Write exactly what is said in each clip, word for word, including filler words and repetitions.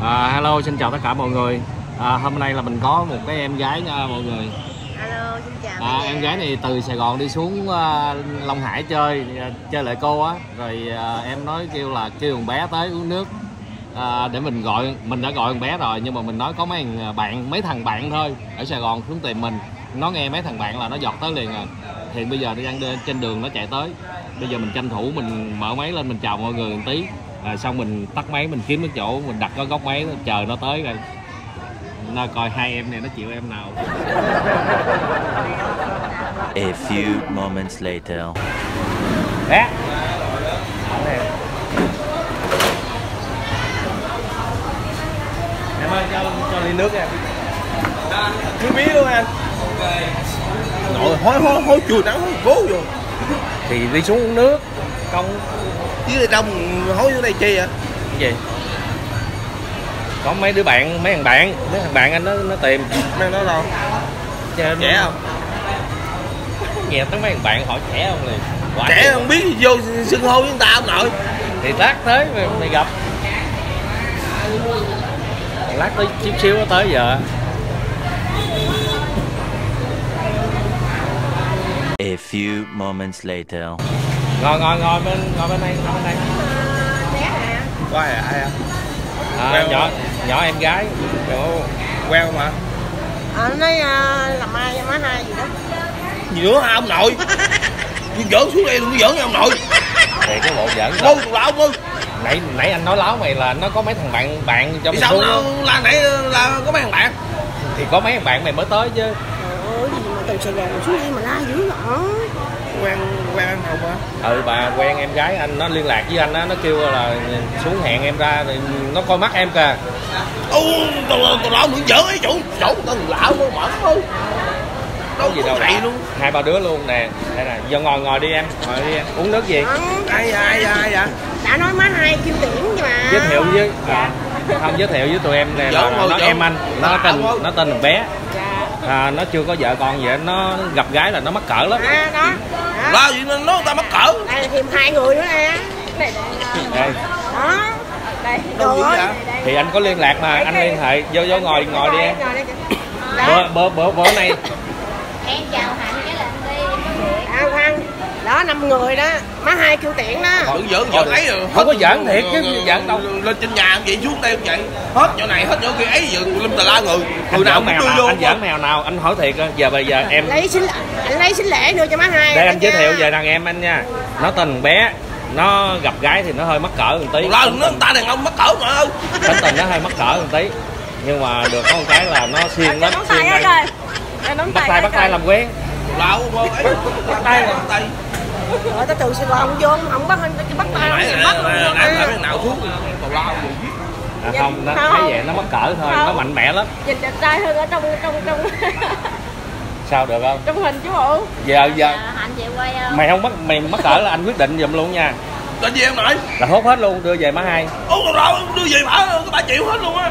À, hello, xin chào tất cả mọi người. À, hôm nay là mình có một cái em gái nha mọi người. Hello, xin chào. À, em gái này từ Sài Gòn đi xuống uh, Long Hải chơi, uh, chơi lại cô á. Rồi uh, em nói kêu là kêu con bé tới uống nước. À, để mình gọi, mình đã gọi con bé rồi nhưng mà mình nói có mấy thằng bạn, mấy thằng bạn thôi ở Sài Gòn xuống tìm mình. Nó nghe mấy thằng bạn là nó giọt tới liền rồi. Thì bây giờ đang trên đường nó chạy tới. Bây giờ mình tranh thủ mình mở máy lên mình chào mọi người một tí. Rồi xong mình tắt máy mình kiếm cái chỗ mình đặt cái góc máy chờ nó tới rồi nó coi hai em này nó chịu em nào. A few moments later. Bé. Em ơi cho cho ly nước em. Chưa biết luôn anh. Nội hối hối hối chùi nắng hối cố vô. Thì đi xuống uống nước. Công Chứ trong hối dưới đây chi vậy? Cái gì? Có mấy đứa bạn, mấy thằng bạn, mấy thằng bạn anh nó nó tìm. Mấy nó đâu? Chơi Trẻ không? Nghe tới mấy thằng bạn hỏi trẻ không liền. Quả Trẻ không biết vô xưng hô với người ta ông nội. Thì lát tới mày, mày gặp. Lát tới chút xíu nó tới giờ. A few moments later. Ngồi ngồi ngồi bên ngồi bên đây, ngồi bên đây. Bé hả? Có ai ai không? À, Quen nhỏ không? nhỏ em gái. Ồ, quen không hả? Ờ, nó nói uh, làm ai má hai gì đó. Gì nữa hả ông nội? Tôi giỡn xuống đây đừng có giỡn nha ông nội. Thì cái bộ giỡn Ngu tụi lão ơi. nãy nãy anh nói láo mày là nó có mấy thằng bạn bạn cho Thì mình sao xuống nó là nãy là có mấy thằng bạn. thì có mấy thằng bạn mày mới tới chứ. Trời ơi, gì mà từ Sài Gòn xuống đây mà la dữ vậy? Quen quen anh không hả? Ừ bà quen em gái anh nó liên lạc với anh á, nó kêu là xuống hẹn em ra rồi nó coi mắt em kìa. Ô tụi tụi lão đừng giỡn ấy chủ chủ tụi lão nó mở thôi. Đâu gì đâu vậy đã. luôn. Hai ba đứa luôn nè. Đây nè, vô ngồi ngồi đi em, ngồi đi em. Uống nước gì? Ai ai ai vậy? Đã nói má hai kêu tiễn chứ mà. Giới thiệu với à, không giới thiệu với tụi em nè là, Giỡn là thôi, nó giỡn. em anh, nó tên Lạ quá. nó tên là bé. À, nó chưa có vợ con vậy, nó gặp gái là nó mắc cỡ lắm. À, đó. Đó. Lo gì nên nó ta mắc cỡ. Đây là thêm hai người nữa nè. Đây, Đây. đó. Đây, Đâu đồ dữ ơi. vậy? Thì anh có liên lạc mà, anh liên hệ vô vô ngồi ngồi đi em. Ngồi đây kìa. Bữa bữa bữa bữa nay Em chào Hạnh cái là anh đi à, khoan. Đó năm người đó, má hai kêu tiện đó. Đừng giỡn giỡn ấy rồi. không có giỡn thiệt chứ giỡn đâu. Lên trên nhà vậy xuống đây vậy. Hết chỗ này hết chỗ kia ấy giờ lâm tà la người. Anh Người nào giỡn cũng mèo đưa nào, vô. anh giỡn mèo nào, anh hỏi thiệt á, giờ bây giờ em Lấy xin anh lấy xin lễ nữa cho má hai. để anh giới thiệu về đàn em anh nha. Nó tên bé, nó gặp gái thì nó hơi mắc cỡ một tí. La nó ta đàn ông mắc cỡ mà ơi. Tính tình nó hơi mắc cỡ một tí. Nhưng mà được có một cái là nó siêng lắm, siêng đây. Bắt tay bắt tay làm quen. Lão vô ấy. Bắt tay bắt tay. Rồi tao từ Sài Gòn vô không bắt bắt tay Nãy không bắt nãy luôn nãy á. nãy nào xuống tào lao gì. À, không, nó thấy vậy nó mắc cỡ thôi, nó mạnh mẽ lắm. Nhìn đẹp trai hơn ở trong trong trong Sao được không? trong hình chứ bộ. Giờ giờ Hạnh về quay không? mày không mắc mày mắc cỡ là anh quyết định giùm luôn nha. Tên gì em nội? Là hốt hết luôn, đưa về má hai. Ủa tào lao đưa về bả cái bả chịu hết luôn á.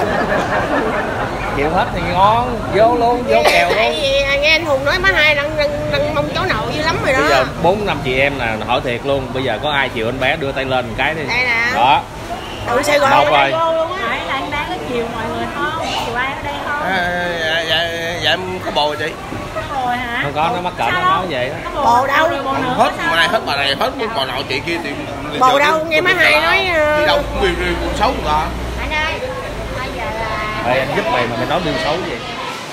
Chịu hết thì ngon, vô luôn, vô kèo luôn. Tại vì nghe anh Hùng nói má hai đang đang, đang mong cháu nội dữ lắm rồi đó. Bây giờ bốn năm chị em nè, hỏi thiệt luôn, bây giờ có ai chịu anh bé đưa tay lên một cái đi. Đây nè. Đó. Từ Sài Gòn Một mà rồi. vô luôn á. Phải là anh đang có chiều mọi người không? Chiều ai ở đây không? Dạ dạ dạ em có bồ chị. Rồi hả? Không có, nó mắc cỡ nó nói vậy đó. Có Bồ đâu? bồ nữa Hết sao? mà này hết bà này hết bà nào chị kia thì Bồ đâu nghe má hai nói đi đâu cũng đi đi xấu người ta. Anh ơi, bây giờ là... Ê, anh giúp mày mà mày nói điều xấu gì?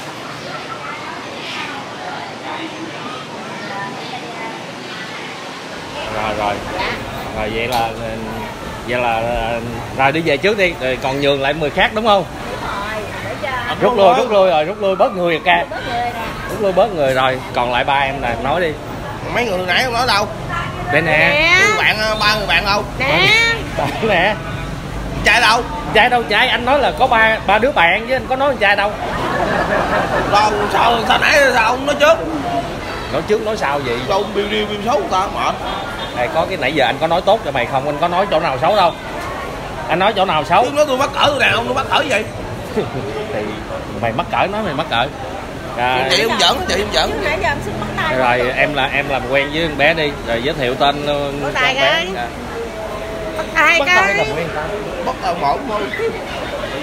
Rồi rồi. Rồi vậy là vậy là rồi đi về trước đi, rồi còn nhường lại mười khác đúng không? Rồi, để cho... Rút lui, rút lui rồi, rút lui bớt người rồi ca. Bớt người nè. Rút lui bớt người rồi, còn lại ba em nè, nói đi. Mấy người nãy không nói đâu. Đây nè. Nè. Người bạn ba người bạn đâu? Nè. Đó nè. Trai đâu? Trai đâu trai, anh nói là có ba ba đứa bạn chứ anh có nói trai đâu. Lo sao sao nãy sao ông nói trước? Nói trước nói sau vậy? Đâu ông biêu điêu biêu xấu người ta mệt. Đây có cái nãy giờ anh có nói tốt cho mày không? Anh có nói chỗ nào xấu đâu. Anh nói chỗ nào xấu? Tôi nói tôi mắc cỡ tôi đàn ông tôi mắc cỡ vậy. Thì mày mắc cỡ, nói mày mắc cỡ. Rồi. Chị không giỡn, chị không giỡn. Nãy giờ em xin bắt tay. Rồi em là em làm quen với con bé đi, rồi giới thiệu tên Bắt tay con bé. coi. Bắt tay Bắt tay coi. làm quen ta. Bắt tao một thôi.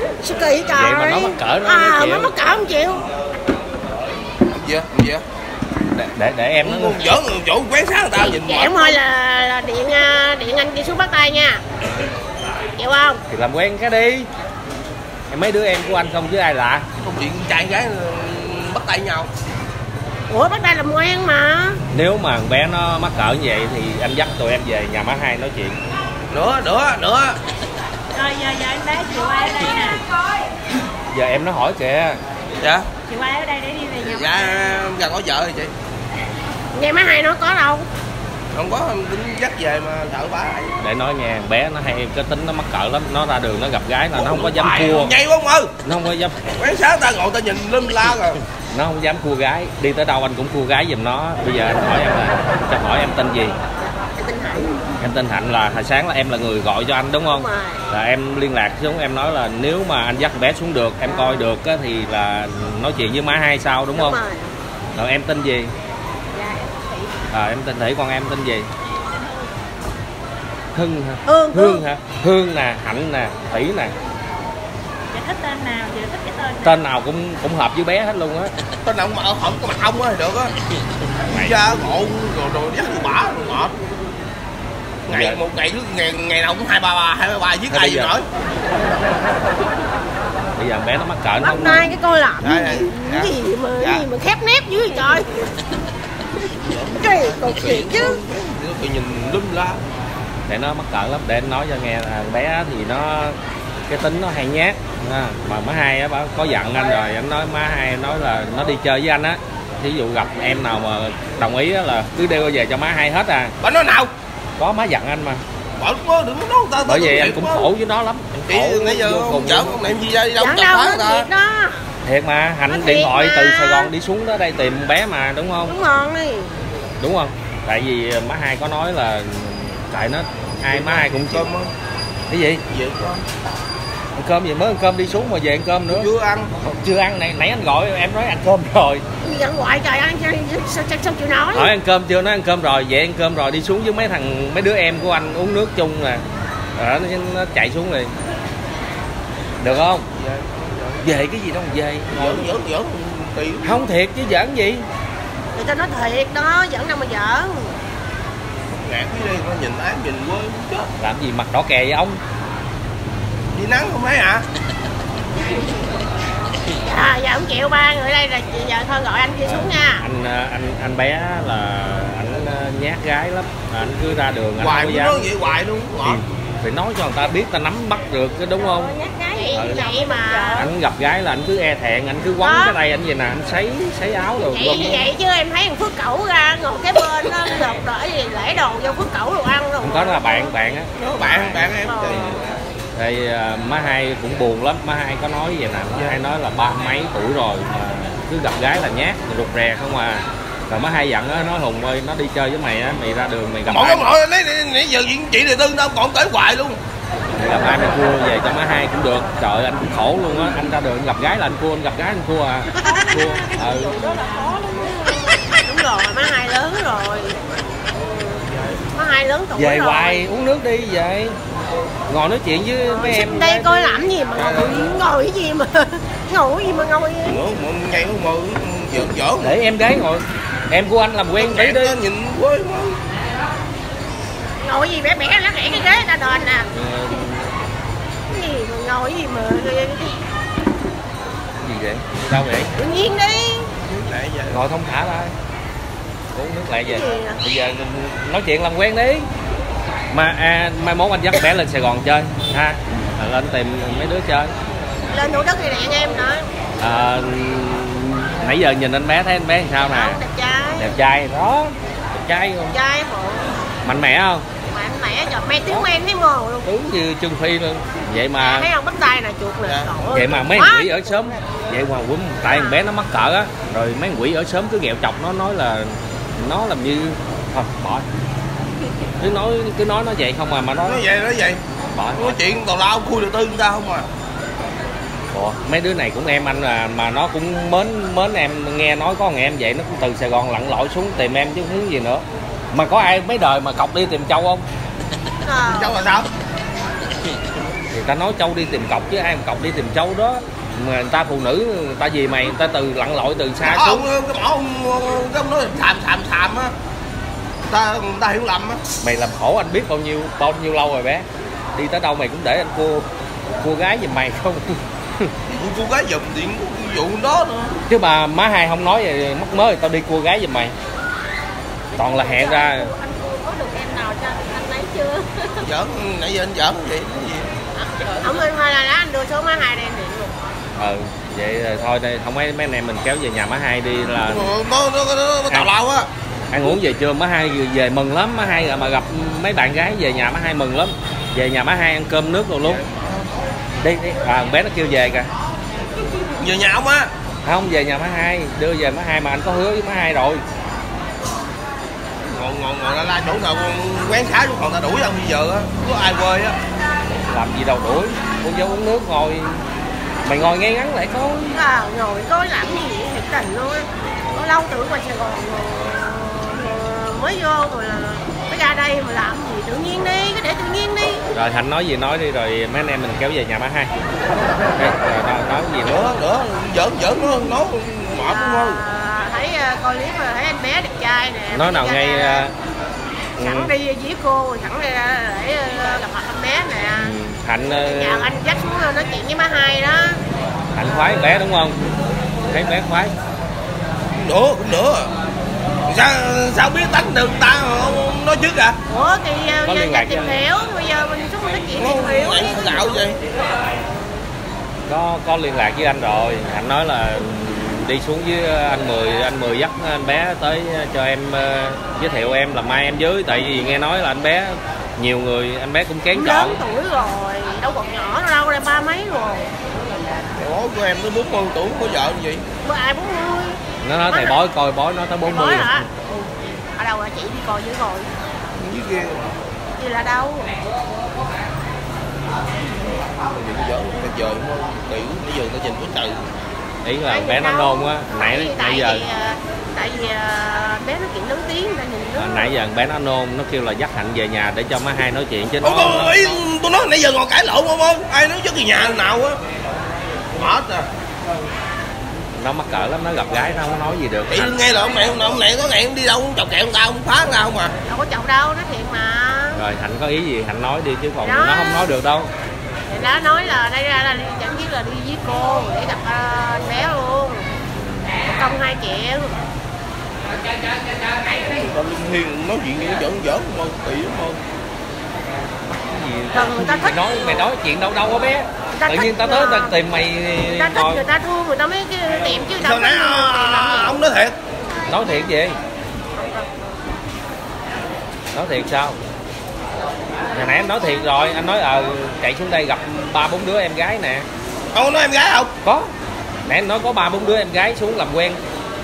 Sao kỳ trời. Vậy mà nó mắc cỡ nó à, không chịu. nó mắc cỡ không chịu. Gì vậy? Gì vậy? để để, để em nó giỡn chỗ quán sáng người ta nhìn Vậy em thôi là, là điện điện anh đi xuống bắt tay nha. Chịu không? thì làm quen cái đi. Em mấy đứa em của anh không chứ ai lạ. không chuyện trai gái bắt tay nhau. Ủa bắt tay làm quen mà. Nếu mà con bé nó mắc cỡ như vậy thì anh dắt tụi em về nhà má hai nói chuyện. Nữa nữa nữa. Rồi giờ giờ anh bé chiều ai ở đây nè. Giờ em nó hỏi kìa. Dạ. Chiều ai ở đây để đi về nhà. Dạ gần có vợ rồi chị. Nghe má hai nó có đâu. Không có, em tính dắt về mà sợ bá. Để nói nghe, bé nó hay cái tính nó mắc cỡ lắm. Nó ra đường nó gặp gái là nó không có dám cua. Nhây quá ông ơi. Nó không có dám. Quán sáng ta ngồi ta nhìn lum la rồi. Nó không dám cua gái. Đi tới đâu anh cũng cua gái giùm nó. Bây giờ anh hỏi em là cho hỏi em tên gì? Em tên Hạnh. Em tên Hạnh là hồi sáng là em là người gọi cho anh đúng không? Đúng rồi. Là em liên lạc xuống em nói là nếu mà anh dắt bé xuống được, em coi được á, thì là nói chuyện với má hai sao đúng không? Đúng rồi. Rồi em tên gì? Dạ em Thị. À, em tên Thị, còn em tên gì? Hưng hả? Hương, Hương Hương. hả? Hương nè, Hạnh nè, Thủy nè. Dạ thích tên nào? Dạ thích cái tên nào? Tên nào cũng cũng hợp với bé hết luôn á. Tên nào mà không có mặt không á thì được á. Cha ngộ rồi rồi dắt đi bả rồi ngọt. Ngày Dạ. một ngày ngày ngày nào cũng hai ba ba hai ba ba viết Thế ai bây gì giờ- nói. Bây giờ bé nó mắc cỡ nó Bắt không. tay cái coi làm Dạ, dạ, dạ. cái gì mà Dạ. cái gì mà khép nép dữ vậy trời. Cái cột chuyện chứ. Tôi nhìn lum la. Để nó mắc cỡ lắm, để anh nói cho nghe là bé thì nó cái tính nó hay nhát à, mà má hai á bà có giận anh rồi, anh nói má hai nói là nó đi chơi với anh á, thí dụ gặp em nào mà đồng ý á là cứ đeo về cho má hai hết à. Bà nói nào? Có má giận anh mà. Bỏ có đừng có nói ta. Bởi vậy anh cũng khổ với nó lắm. Anh Chị khổ nãy giờ vô ông cùng chở luôn. ông làm gì ra đi đâu Chẳng chặt đâu phá nó ta. thiệt đó. Thiệt mà, Nó Hạnh thiệt điện thoại mà. từ Sài Gòn đi xuống tới đây tìm bé mà đúng không? Đúng ngon đi. Đúng không? Tại vì má hai có nói là tại nó ai má hai cũng chịu. Cơm á. Cái gì? Về con. Ăn cơm gì mới ăn cơm đi xuống mà về ăn cơm nữa. Chưa ăn. Chưa ăn này, nãy anh gọi em nói ăn cơm rồi. Gì giận hoài trời ăn sao, sao, sao, sao chịu nói. Hỏi ăn cơm chưa, nói ăn cơm rồi, về ăn cơm rồi đi xuống với mấy thằng mấy đứa em của anh uống nước chung nè. Rồi nó, nó chạy xuống liền. Được không? Về. Về cái gì đâu mà về. Giỡn giỡn giỡn kỳ. Không thiệt chứ giỡn gì. Người ta nói thiệt đó, giỡn đâu mà giỡn. Ngạt cái đi nó nhìn ám nhìn quên chết. Làm gì mặt đỏ kè với ông? Đi nắng không thấy hả? À, giờ không chịu ba người đây là chị giờ thôi gọi anh kia xuống nha. Anh anh anh bé là anh nhát gái lắm. Anh cứ ra đường anh Hoài không mới có nói dám. vậy hoài luôn. Ngọt. Phải nói cho người ta biết ta nắm bắt được cái đúng không? Nhát gái Ừ. vậy, vậy mà. Anh gặp gái là anh cứ e thẹn, anh cứ quấn Đó. cái đây anh gì nè, anh sấy sấy áo rồi Vậy như vậy chứ em thấy thằng Phước Cẩu ra ngồi cái bên nó lột đỡ gì lễ đồ vô Phước Cẩu đồ ăn rồi. không có, nó là bạn bạn á. Nó bạn bạn em. Ờ. Thì à, má hai cũng buồn lắm, má hai có nói vậy nè, má hai nói là ba mấy tuổi rồi mà cứ gặp gái là nhát rụt rè không à. Rồi má hai giận á, nói Hùng ơi, nó đi chơi với mày á, mày ra đường mày gặp Mọi ai, người mọi lấy nãy giờ chuyện chị đời tư đâu còn tới hoài luôn. mày gặp ai mày cua về cho má hai cũng được. Trời anh cũng khổ luôn á, anh ra đường anh gặp gái là anh cua, anh gặp gái anh cua à. Cua. Ừ. Đúng rồi, má hai lớn rồi. Má hai lớn tuổi Về rồi. hoài uống nước đi về. Ngồi nói chuyện với mấy em. Đây coi làm gì mà ngồi ngồi cái gì mà ngồi cái gì mà ngồi. Nữa mọi ngày không ngồi giỡn giỡn. Để em gái ngồi. Em của anh làm quen tí đi. Nhìn quên quá. Ngồi cái gì bé bé lắc lẻ cái ghế ta đền nè. Ờ, Cái gì mà ngồi cái gì mà gì vậy? Đâu vậy? tự nhiên đi. Lại giờ. Ngồi thông thả ra. Uống nước lại về. Cái gì à? Bây giờ nói chuyện làm quen đi. Mà à, mai mốt anh dắt bé lên Sài Gòn chơi ha. À, lên tìm mấy đứa chơi. Lên thủ đất thì đèn em nữa. À, nãy giờ nhìn anh bé thấy anh bé làm sao nè? Đẹp trai. Đẹp trai đó. Đẹp trai không? Trai bộ. Mạnh mẽ không? Mạnh mẽ trời mẹ tiếng em thấy mồ luôn. Tướng như Trương Phi luôn. Vậy mà Thấy không bắt tay nè chuột nè. Dạ. Trời ơi, vậy mà mấy quá. thằng quỷ ở sớm vậy mà quýnh tại thằng bé nó mắc cỡ á, rồi mấy thằng quỷ ở sớm cứ ghẹo chọc nó, nói là nó làm như thôi bỏ, cứ nói cứ nói nó vậy không à, mà nó Nói vậy nói vậy. bỏ. Nói chuyện tào lao khui đầu tư người ta không à. Ủa, mấy đứa này cũng em anh à, mà nó cũng mến mến em, nghe nói có thằng em vậy nó cũng từ Sài Gòn lặn lội xuống tìm em chứ không gì nữa. Mà có ai mấy đời mà cọc đi tìm Châu không? Ờ. Cháu là sao? Người ta nói trâu đi tìm cọc chứ ai mà cọc đi tìm trâu đó. Mà người ta phụ nữ người ta gì mày, người ta từ lặn lội từ xa Bỏ xuống. ông, cái bỏ ông, cái ông nói xàm xàm xàm á. Ta, người ta hiểu lầm á. Mày làm khổ anh biết bao nhiêu bao nhiêu lâu rồi bé. Đi tới đâu mày cũng để anh cua cua gái giùm mày không. Cô gái giùm thì vụ đó nữa. Chứ mà má hai không nói vậy mắc mới tao đi cua gái giùm mày. Toàn là hẹn ra. Anh có được em nào cho anh lấy chưa? Giỡn, nãy giờ anh giỡn vậy cái gì? Không ơi mai là anh đưa số má hai đen điện luôn. Ừ, vậy thôi đây không mấy mấy anh em mình kéo về nhà má hai đi là Nó, nó, nó, nó tào lao á. ăn uống về trưa má hai về mừng lắm, má hai mà gặp mấy bạn gái về nhà má hai mừng lắm. Về nhà má hai ăn cơm nước rồi luôn. Đi đi, à bé nó kêu về kìa. Về nhà không á? Không, về nhà má hai, đưa về má hai mà anh có hứa với má hai rồi. Ngồi ngồi ngồi la la chỗ nào quán khá chỗ còn ta đuổi ông bây giờ á, có ai quê á. Làm gì đâu đuổi, uống vô uống nước ngồi. Mày ngồi ngay ngắn lại coi. À, ngồi coi làm gì vậy thiệt tình luôn á. Có lâu tưởng qua Sài Gòn mới vô rồi là mới ra đây mà làm gì tự nhiên đi, cứ để tự nhiên đi. Rồi Hạnh nói gì nói đi rồi mấy anh em mình kéo về nhà má hai. Đây, rồi nói, nói gì nữa. Nữa nữa, giỡn giỡn nó nó mệt đúng không? À, thấy uh, coi clip rồi thấy anh bé đẹp trai nè. Nói nào ngay uh, sẵn đi với cô rồi sẵn đi ra để uh, gặp mặt anh bé nè. Hạnh uh, Nhờ anh dắt xuống nói chuyện với má hai đó. Hạnh khoái bé đúng không? Thấy bé khoái. Nữa cũng nữa. Sao sao biết tánh được ta không nói trước à? Ủa thì uh, Có giờ, liên giờ lạc tìm với hiểu, bây giờ mình xuống mình nói chuyện tìm hiểu. Gạo gì? Có có liên lạc với anh rồi. Hạnh nói là đi xuống với anh Mười, anh Mười dắt anh bé tới cho em uh, giới thiệu em làm mai em dưới. Tại vì nghe nói là anh bé nhiều người, anh bé cũng kén Cũng chọn. lớn tuổi rồi, đâu còn nhỏ đâu ra ba mấy rồi. Ủa của em tới bốn mươi tuổi có vợ gì? Bữa ai bốn mươi. Nó nói thầy bói coi bói nó tới bốn mươi. Bói hả? Ừ. Ở đâu hả chị đi coi dưới rồi. Dưới kia. Gì là đâu? Bây giờ bây giờ tiểu bây giờ ta nhìn có trời. Ý là bé nó nôn á, nãy nãy giờ tại vì uh, bé nó chuyện lớn tiếng ta nhìn nó. nãy giờ bé nó nôn, nó kêu là dắt Hạnh về nhà để cho má hai nói chuyện chứ nó. Ủa, ý tôi nói nãy giờ ngồi cãi lộn không không? Ai nói trước cái nhà nào á? Mệt à. Nó mắc cỡ lắm, nó gặp gái nó không nói gì được. Chị nghe là ông này ông này có ngày đi đâu chọc kẹo người ta không phá ra không à? Đâu có chọc đâu, nó thiệt mà. Rồi Hạnh có ý gì Hạnh nói đi chứ còn Đó. nó không nói được đâu. Thì đó nói là đây ra là chẳng biết là đi với cô để gặp uh, anh bé luôn. Công hai triệu. Con Linh Hiền nói chuyện nó giỡn giỡn không kỳ lắm không? Còn người ta thích. Mày nói mày nói chuyện đâu đâu á bé. Ta Tự nhiên tao tới tao tìm mày. Người ta thích, người ta thương người ta mới tìm chứ đâu. Sao nãy ông nói thiệt? Nói thiệt gì? Nói thiệt sao? Hồi nãy em nói thiệt rồi, anh nói ờ chạy xuống đây gặp ba bốn đứa em gái nè. Ông có nói em gái không? Có. Nãy em nói có ba bốn đứa em gái xuống làm quen.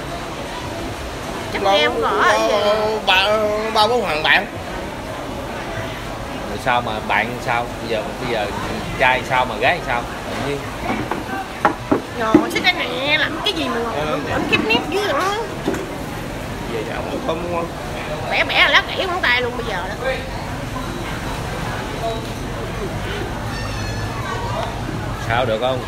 Chắc nghe không rõ gì. Ba ba bốn thằng bạn. Rồi sao mà bạn sao? Bây giờ bây giờ trai sao mà gái sao? Tự nhiên. Ngồi xích cái này làm cái gì mà ngồi ảnh khiếp nét dữ vậy đó. Về nhà không không đúng không? Bẻ bẻ là lát gãy ngón tay luôn bây giờ đó. Sao được không?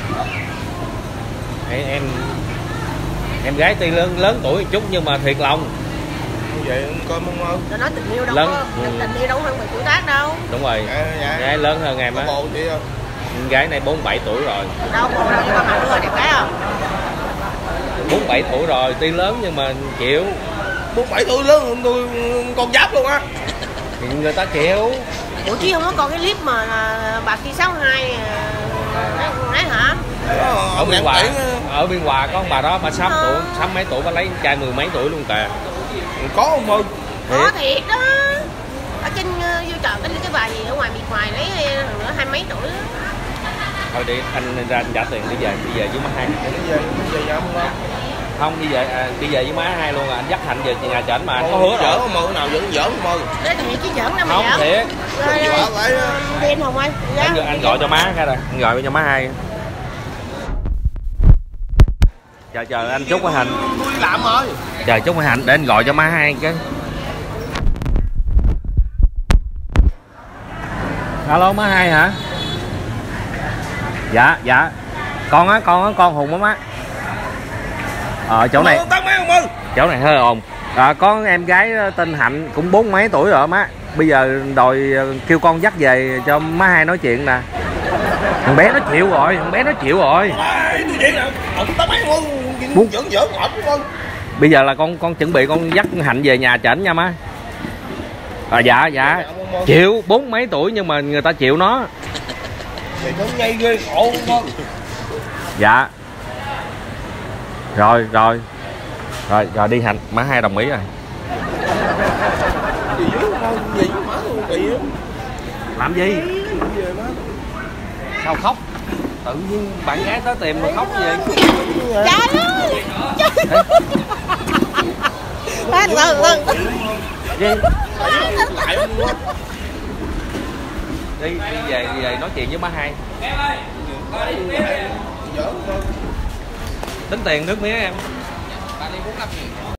Em em em gái tuy lớn lớn tuổi một chút nhưng mà thiệt lòng. Vậy coi mong ơn. Rồi nói tình yêu đâu Lớn. có, Ừ. tình yêu đâu hơn mười tuổi tác đâu. Đúng rồi. Dạ, dạ. Gái lớn hơn em Có á. bồ chị không? Gái này bốn bảy tuổi rồi. Đâu còn đâu có mặt nữa đẹp gái không? bốn bảy tuổi rồi, tuy lớn nhưng mà chịu. Bốn bảy tuổi lớn hơn tôi con giáp luôn á. Thì người ta chịu. Ủa chứ không có còn cái clip mà là bà kia sáu hai ấy hả? Ở Biên Hòa, ở Biên Hòa có ông bà đó, bà sáu tuổi, sáu mấy tuổi bà lấy trai mười mấy tuổi luôn kìa. Có không ơi? Có thiệt đó. Ở trên uh, vô chợ cái cái bà gì ở ngoài miệt ngoài lấy thằng nữa hai mấy tuổi đó. Thôi đi anh ra anh trả tiền đi về, đi về với má hai. Đi về, đi về nhà không không? Không đi về, à, đi về với má hai luôn à, anh dắt Hạnh về nhà cho anh mà anh có hứa giỡn rồi. không mơ nào giỡn giỡn không mơ. Đấy thiệt chứ giỡn đâu mà Không giỡn. thiệt. Rồi Giỡn vậy á. đêm không ơi. Anh, anh gọi cho má cái rồi, anh gọi cho má hai. Chờ chờ anh chúc với Hạnh. Tôi đi làm rồi. Chờ chúc với Hạnh để anh gọi cho má hai cái. Alo má hai hả? Dạ dạ. Con á, con á, con Hùng á má. Ờ chỗ này. Chỗ này hơi ồn. À, có em gái tên Hạnh cũng bốn mấy tuổi rồi má. Bây giờ đòi kêu con dắt về cho má hai nói chuyện nè. Thằng bé nó chịu rồi, thằng bé nó chịu rồi. Muốn... Bây giờ là con con chuẩn bị con dắt Hạnh về nhà chảnh nha má. À, dạ dạ. Chịu bốn mấy tuổi nhưng mà người ta chịu nó. Dạ. Rồi rồi. Rồi rồi đi Hạnh, má hai đồng ý rồi. Làm gì? Sao khóc? Tự nhiên bạn gái tới tìm mà khóc gì? Trời ơi! Lên lên lên. Đi đi về đi về nói chuyện với má hai. Tính tiền nước mía em.